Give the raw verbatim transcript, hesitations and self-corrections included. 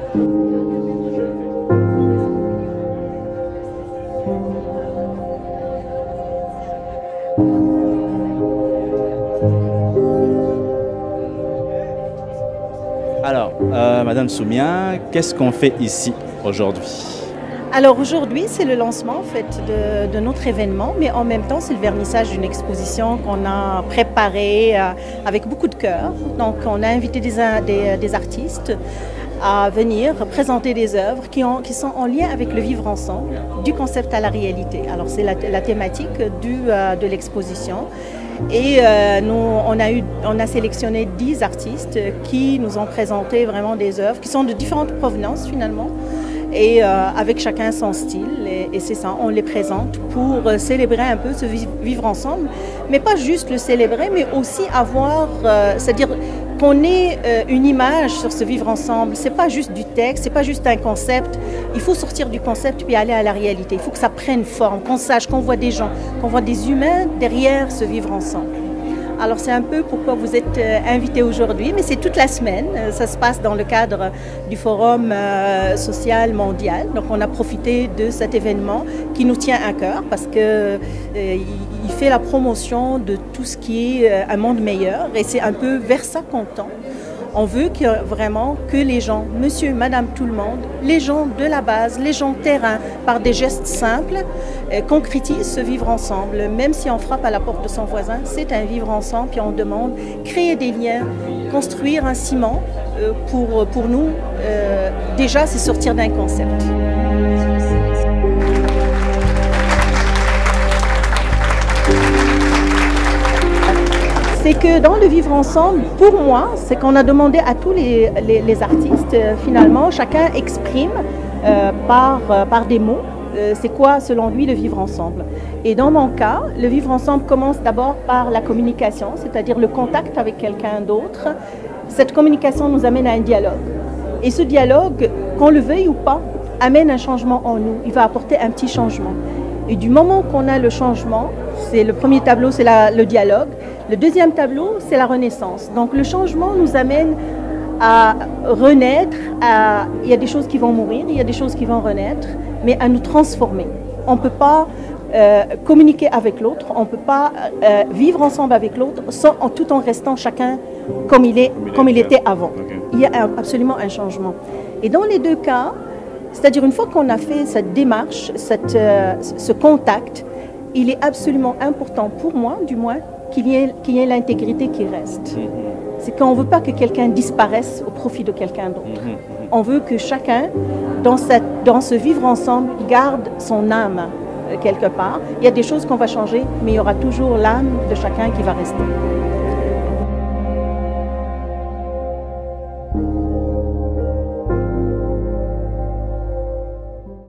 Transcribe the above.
Alors, euh, Madame Soumia, qu'est-ce qu'on fait ici aujourd'hui? Alors aujourd'hui, c'est le lancement en fait, de, de notre événement, mais en même temps, c'est le vernissage d'une exposition qu'on a préparée euh, avec beaucoup de cœur. Donc, on a invité des, des, des artistes à venir présenter des œuvres qui, ont, qui sont en lien avec le vivre ensemble, du concept à la réalité. Alors, c'est la, la thématique du, euh, de l'exposition. Et euh, nous, on a, eu, on a sélectionné dix artistes qui nous ont présenté vraiment des œuvres qui sont de différentes provenances finalement, et euh, avec chacun son style, et, et c'est ça, on les présente pour euh, célébrer un peu ce vivre ensemble, mais pas juste le célébrer, mais aussi avoir, euh, c'est-à-dire qu'on ait euh, une image sur ce vivre ensemble. C'est pas juste du texte, c'est pas juste un concept, il faut sortir du concept puis aller à la réalité, il faut que ça prenne forme, qu'on sache, qu'on voit des gens, qu'on voit des humains derrière ce vivre ensemble. Alors c'est un peu pourquoi vous êtes euh, invités aujourd'hui, mais c'est toute la semaine. Euh, ça se passe dans le cadre du Forum euh, social mondial. Donc on a profité de cet événement qui nous tient à cœur parce que euh, il fait la promotion de tout ce qui est euh, un monde meilleur et c'est un peu vers ça qu'on tend. On veut que, vraiment que les gens, monsieur, madame, tout le monde, les gens de la base, les gens terrain, par des gestes simples, euh, concrétisent ce vivre ensemble. Même si on frappe à la porte de son voisin, c'est un vivre ensemble, puis on demande créer des liens, construire un ciment. Euh, pour, pour nous, euh, déjà, c'est sortir d'un concept. C'est que dans le vivre ensemble, pour moi, c'est qu'on a demandé à tous les, les, les artistes, euh, finalement, chacun exprime euh, par, euh, par des mots, euh, c'est quoi selon lui le vivre ensemble. Et dans mon cas, le vivre ensemble commence d'abord par la communication, c'est-à-dire le contact avec quelqu'un d'autre. Cette communication nous amène à un dialogue. Et ce dialogue, qu'on le veuille ou pas, amène un changement en nous, il va apporter un petit changement. Et du moment qu'on a le changement, c'est le premier tableau, c'est le dialogue. Le deuxième tableau, c'est la renaissance. Donc le changement nous amène à renaître, à, il y a des choses qui vont mourir, il y a des choses qui vont renaître, mais à nous transformer. On ne peut pas euh, communiquer avec l'autre, on ne peut pas euh, vivre ensemble avec l'autre sans, en, tout en restant chacun comme il, est, comme il, comme il était avant. Okay. Il y a un, absolument un changement. Et dans les deux cas, c'est-à-dire une fois qu'on a fait cette démarche, cette, euh, ce contact, il est absolument important pour moi, du moins, qu'il y ait, qu'il y ait l'intégrité qui reste. Mm-hmm. C'est qu'on ne veut pas que quelqu'un disparaisse au profit de quelqu'un d'autre. Mm-hmm. On veut que chacun, dans, cette, dans ce vivre ensemble, garde son âme euh, quelque part. Il y a des choses qu'on va changer, mais il y aura toujours l'âme de chacun qui va rester.